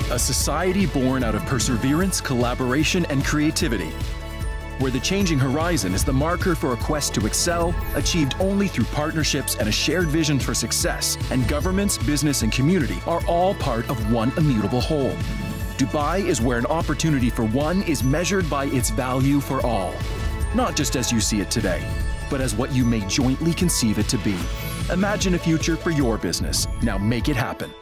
A society born out of perseverance, collaboration, and creativity, where the changing horizon is the marker for a quest to excel, achieved only through partnerships and a shared vision for success, and governments, business, and community are all part of one immutable whole. Dubai is where an opportunity for one is measured by its value for all. Not just as you see it today, but as what you may jointly conceive it to be. Imagine a future for your business. Now make it happen.